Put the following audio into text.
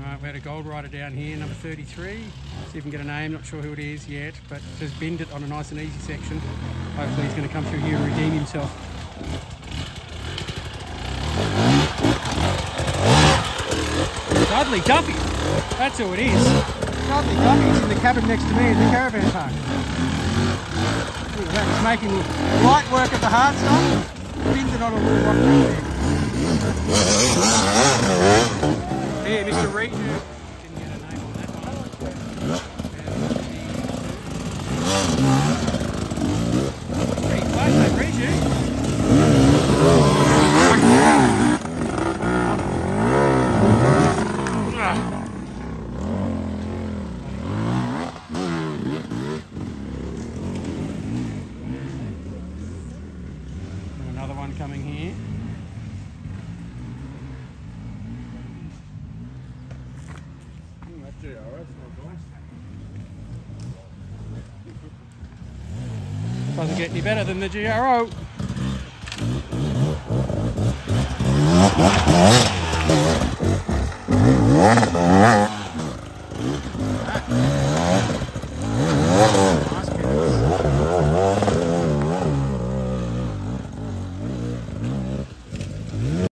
We had a gold rider down here, number 33. See if we can get a name, not sure who it is yet, but just binned it on a nice and easy section. Hopefully he's going to come through here and redeem himself. Dudley Duffy, that's who it is. Dudley Duffy's in the cabin next to me in the caravan park. Look at that, he's making light work of the hard stuff. Binned it on a little rock there. Here, Mr. Reed. Didn't get a name on that one. Pretty close, though, Reed. Another one coming here. Doesn't get any better than the GRO.